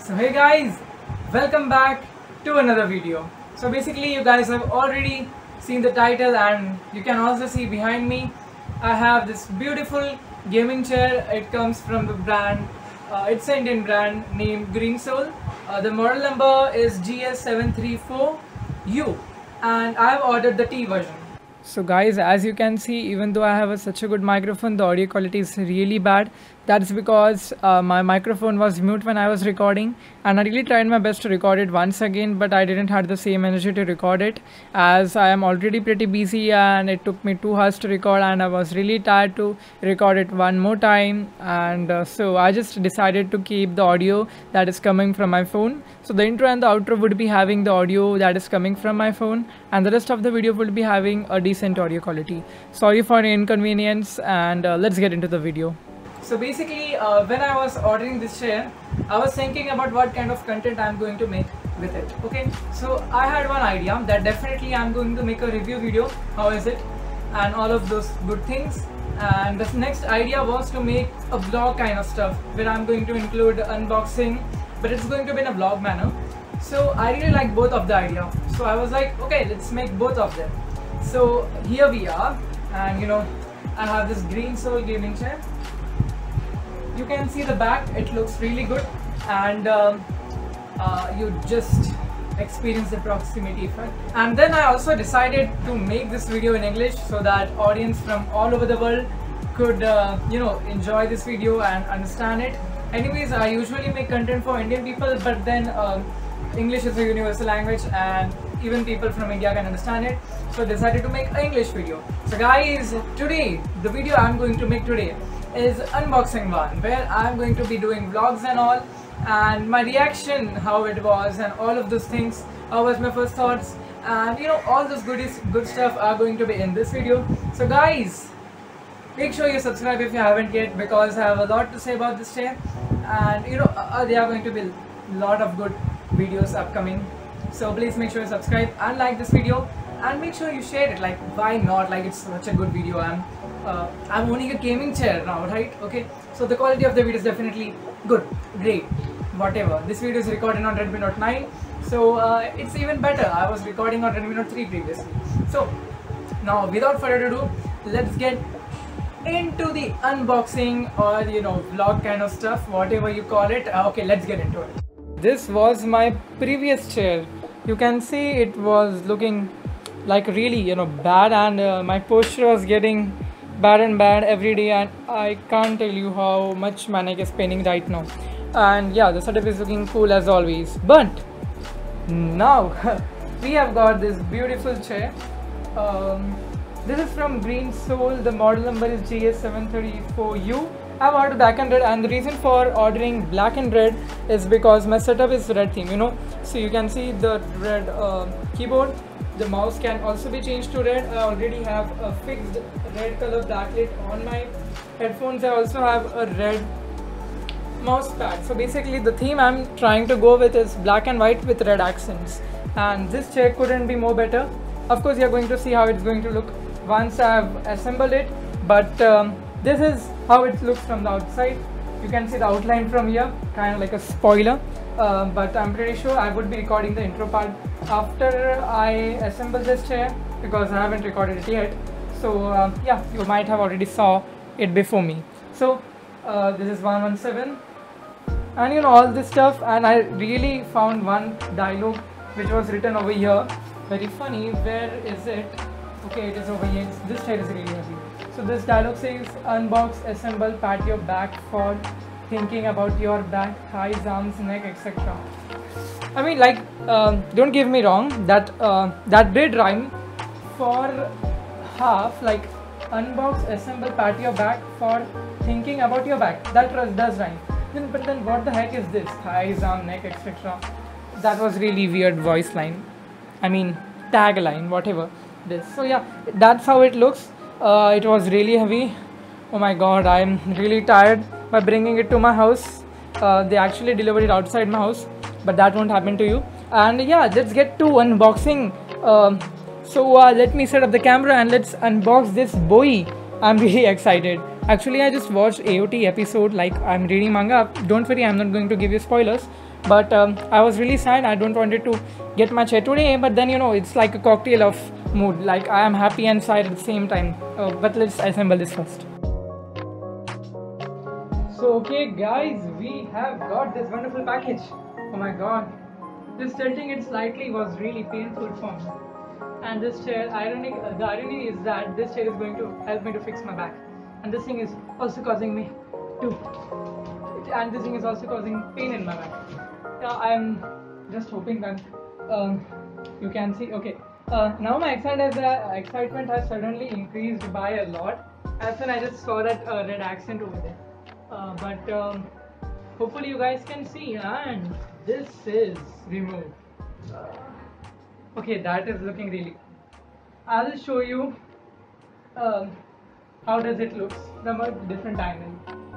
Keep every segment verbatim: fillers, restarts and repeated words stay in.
So hey guys, welcome back to another video. So basically you guys have already seen the title and you can also see behind me I have this beautiful gaming chair. It comes from the brand, uh, it's an Indian brand named Greensoul. Uh, the model number is G S seven three four U and I have ordered the T version. So guys, as you can see, even though I have a, such a good microphone, the audio quality is really bad. That's because uh, my microphone was mute when I was recording, and I really tried my best to record it once again, but I didn't have the same energy to record it, as I am already pretty busy and it took me two hours to record and I was really tired to record it one more time. And uh, so I just decided to keep the audio that is coming from my phone. So the intro and the outro would be having the audio that is coming from my phone, and the rest of the video will be having a decent audio quality. Sorry for the inconvenience, and uh, let's get into the video. So basically, uh, when I was ordering this chair, I was thinking about what kind of content I'm going to make with it. Okay, so I had one idea that definitely I'm going to make a review video, how is it, and all of those good things. And the next idea was to make a vlog kind of stuff where I'm going to include unboxing, but it's going to be in a vlog manner. So I really like both of the idea. So I was like, okay, let's make both of them. So here we are, and you know, I have this Greensoul gaming chair. You can see the back, it looks really good, and um, uh, you just experience the proximity effect. And then I also decided to make this video in English so that audience from all over the world could uh, you know, enjoy this video and understand it. Anyways, I usually make content for Indian people, but then um, English is a universal language and even people from India can understand it, so I decided to make an English video. So guys, today, the video I'm going to make today is unboxing one, where I'm going to be doing vlogs and all, and my reaction, how it was, and all of those things, how was my first thoughts, and you know, all those goodies, good stuff are going to be in this video. So guys, make sure you subscribe if you haven't yet, because I have a lot to say about this chair, and you know, uh, there are going to be a lot of good videos upcoming. So please make sure you subscribe and like this video, and make sure you share it. Like, why not? Like, it's such a good video. I'm uh, I'm owning a gaming chair now, right? Okay, so the quality of the video is definitely good, great, whatever. This video is recorded on Redmi Note nine, so uh, it's even better. I was recording on Redmi Note three previously. So now, without further ado, let's get into the unboxing, or you know, vlog kind of stuff, whatever you call it. Uh, okay, let's get into it. This was my previous chair. You can see it was looking like really, you know, bad, and uh, my posture was getting bad and bad every day, and I can't tell you how much my neck is paining right now. And yeah, the setup is looking cool as always. But now we have got this beautiful chair. Um, this is from Greensoul. The model number is G S seven three four U. I've ordered black and red, and the reason for ordering black and red is because my setup is red theme, you know. So you can see the red uh, keyboard. The mouse can also be changed to red. I already have a fixed red color backlit on my headphones. I also have a red mouse pad. So basically the theme I'm trying to go with is black and white with red accents, and this chair couldn't be more better. Of course, you're going to see how it's going to look once I've assembled it, but um, this is how it looks from the outside. You can see the outline from here, kind of like a spoiler, uh, but I'm pretty sure I would be recording the intro part after I assemble this chair, because I haven't recorded it yet. So uh, yeah, you might have already saw it before me. So uh, this is one one seven, and you know, all this stuff, and I really found one dialogue which was written over here. Very funny. Where is it? Okay, it is over here. This chair is really heavy. So this dialogue says, unbox, assemble, pat your back for thinking about your back, thighs, arms, neck, et cetera. I mean, like, um, don't give me wrong, that uh, that did rhyme for half, like unbox, assemble, pat your back for thinking about your back. That does rhyme. Then, but then what the heck is this? Thighs, arm, neck, et cetera. That was really weird voice line. I mean, tagline, whatever this. So yeah, that's how it looks. Uh, it was really heavy. Oh my god, I'm really tired by bringing it to my house. Uh, they actually delivered it outside my house, but that won't happen to you. And yeah, let's get to unboxing. Um, so uh, let me set up the camera and let's unbox this boy. I'm really excited. Actually, I just watched A O T episode, like I'm reading manga. Don't worry, I'm not going to give you spoilers. But um, I was really sad. I don't wanted to get my chair today. But then, you know, it's like a cocktail of mood. Like I am happy and sad at the same time. Uh, but let's assemble this first. So, okay guys, we have got this wonderful package. Oh my god. This tilting it slightly was really painful for me. And this chair, ironic, uh, the irony is that this chair is going to help me to fix my back. And this thing is also causing me to, and this thing is also causing pain in my back. Yeah, I'm just hoping that um, you can see. Okay, uh, now my excitement has, uh, excitement has suddenly increased by a lot as when I just saw that uh, red accent over there. Uh, but um, hopefully you guys can see, and this is removed. Uh, okay, that is looking really cool. I'll show you um, how does it look from a different angle.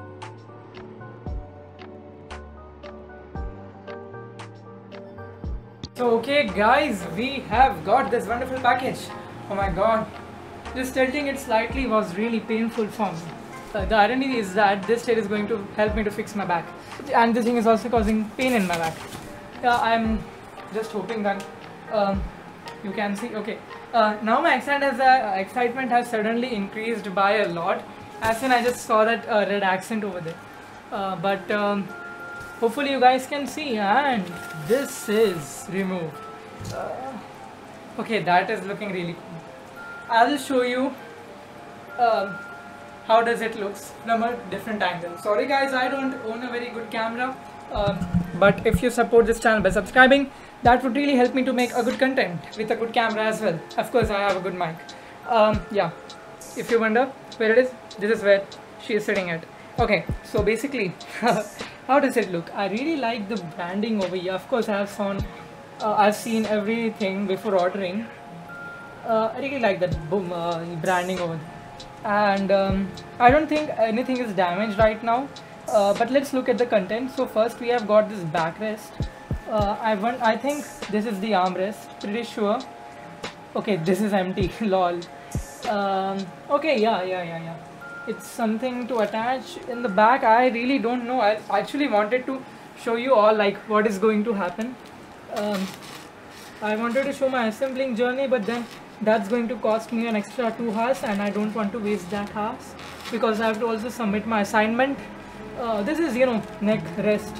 So okay guys, we have got this wonderful package. Oh my god, this tilting it slightly was really painful for me. Uh, the irony is that this chair is going to help me to fix my back, and this thing is also causing pain in my back. Yeah, I'm just hoping that um, you can see. Okay, uh, now my excitement has, uh, excitement has suddenly increased by a lot as when I just saw that uh, red accent over there. Uh, but um, hopefully you guys can see, and this is removed. Uh, okay, that is looking really cool. I'll show you uh, how does it looks from a different angle. Sorry guys, I don't own a very good camera, um, but if you support this channel by subscribing, that would really help me to make a good content with a good camera as well. Of course, I have a good mic. Um, yeah, if you wonder where it is, this is where she is sitting at. Okay, so basically, how does it look? I really like the branding over here. Of course, I have seen, uh, I've seen everything before ordering. Uh, I really like that boom uh, branding over there. And um, I don't think anything is damaged right now, uh, but let's look at the content. So first we have got this backrest. uh, I want I think this is the armrest, pretty sure. Okay, this is empty. Lol. Um, okay, yeah yeah yeah yeah it's something to attach in the back. I really don't know. I actually wanted to show you all like what is going to happen. um, I wanted to show my assembling journey, but then that's going to cost me an extra two hours, and I don't want to waste that hours because I have to also submit my assignment. Uh, this is, you know, neck rest.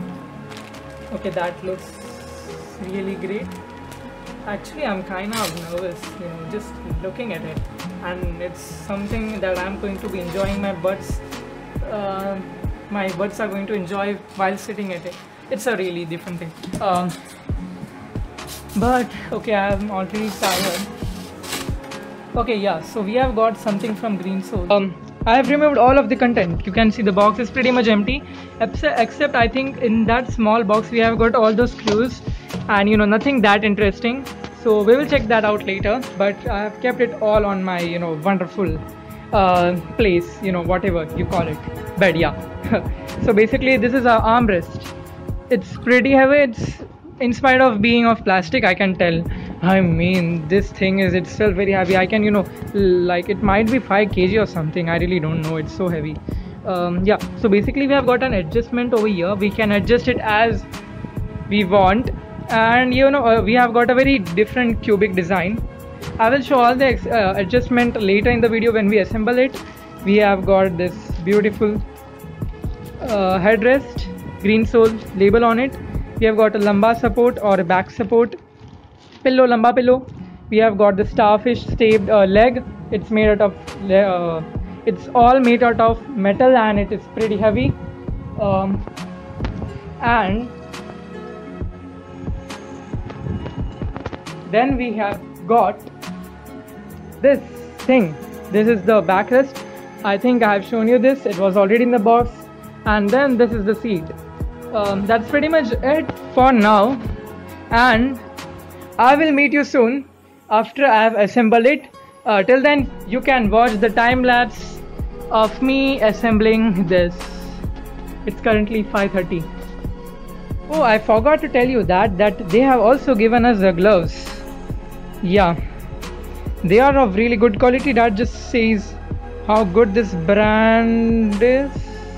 Okay, that looks really great. Actually, I'm kind of nervous, you know, just looking at it, and it's something that I'm going to be enjoying. My buds, uh, my buds are going to enjoy while sitting at it. It's a really different thing. Um, but okay, I'm already tired. Okay, yeah, so we have got something from Green Soul. Um, I have removed all of the content. You can see the box is pretty much empty, except, except I think in that small box we have got all those clues, and you know, nothing that interesting. So we will check that out later, but I have kept it all on my, you know, wonderful uh, place, you know, whatever you call it, bed, yeah. So basically this is our armrest. It's pretty heavy. It's, in spite of being of plastic, I can tell. I mean, this thing is itself very heavy. I can, you know, like it might be five kilograms or something. I really don't know. It's so heavy. Um, yeah, so basically we have got an adjustment over here. We can adjust it as we want, and you know, uh, we have got a very different cubic design. I will show all the uh, adjustment later in the video when we assemble it. We have got this beautiful uh, headrest, Green Soul label on it. We have got a lumbar support or a back support. Pillow, lumbar pillow. We have got the starfish staved uh, leg. It's made out of uh, it's all made out of metal, and it is pretty heavy. Um, and then we have got this thing. This is the backrest. I think I have shown you this. It was already in the box. And then this is the seat. Um, that's pretty much it for now, and I will meet you soon after I have assembled it. Uh, till then, you can watch the time lapse of me assembling this. It's currently five thirty. Oh, I forgot to tell you that that they have also given us the gloves. Yeah, they are of really good quality. That just says how good this brand is.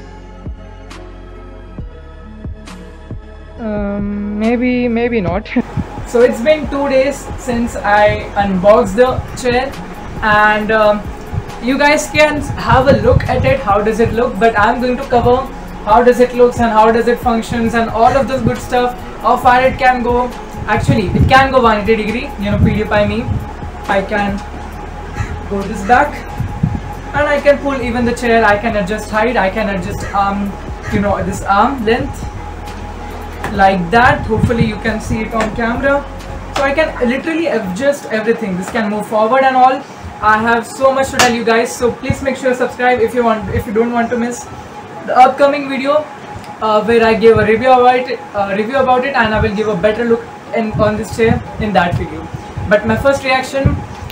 Um, maybe, maybe not. So it's been two days since I unboxed the chair, and um, you guys can have a look at it. How does it look? But I'm going to cover how does it looks and how does it functions and all of this good stuff. How far it can go. Actually, it can go one hundred eighty degree. You know, PewDiePie me. I can go this back, and I can pull even the chair. I can adjust height. I can adjust um, you know, this arm length. Like that. Hopefully you can see it on camera. So I can literally adjust everything. This can move forward and all. I have so much to tell you guys, so please make sure to subscribe if you want, if you don't want to miss the upcoming video uh, where I give a review about it, uh, review about it, and I will give a better look in, on this chair in that video. But my first reaction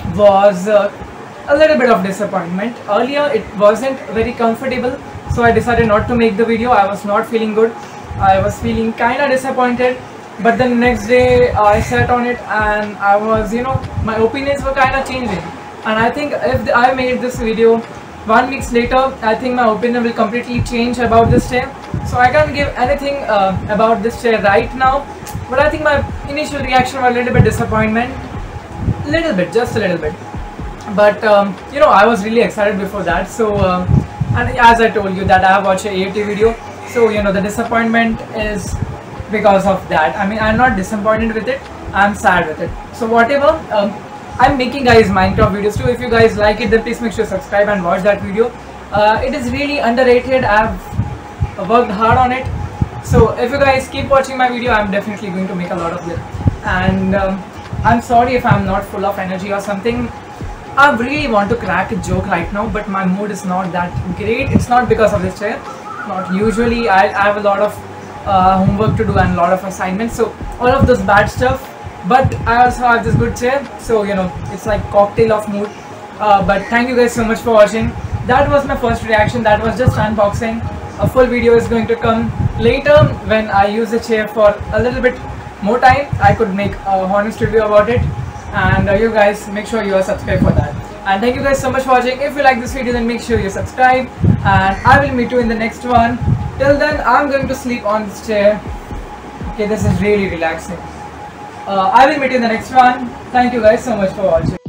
was uh, a little bit of disappointment. Earlier it wasn't very comfortable, so I decided not to make the video. I was not feeling good. I was feeling kind of disappointed, but the next day uh, I sat on it and I was, you know, my opinions were kind of changing. And I think if I made this video one week later, I think my opinion will completely change about this chair. So I can't give anything uh, about this chair right now, but I think my initial reaction was a little bit disappointment, little bit, just a little bit. But um, you know, I was really excited before that. So um, and as I told you that I have watched a A T video. So you know, the disappointment is because of that. I mean, I'm not disappointed with it, I'm sad with it. So whatever, um, I'm making guys Minecraft videos too. If you guys like it, then please make sure to subscribe and watch that video. Uh, it is really underrated. I've worked hard on it. So if you guys keep watching my video, I'm definitely going to make a lot of it. And um, I'm sorry if I'm not full of energy or something. I really want to crack a joke right now, but my mood is not that great. It's not because of this chair. Not usually. I, I have a lot of uh, homework to do and a lot of assignments. So all of this bad stuff. But I also have this good chair. So you know, it's like cocktail of mood. Uh, but thank you guys so much for watching. That was my first reaction. That was just unboxing. A full video is going to come later when I use the chair for a little bit more time. I could make a honest review about it. And uh, you guys make sure you are subscribed for that. And thank you guys so much for watching. If you like this video, then make sure you subscribe, and I will meet you in the next one. Till then, I'm going to sleep on this chair. Okay, this is really relaxing. uh, I will meet you in the next one. Thank you guys so much for watching.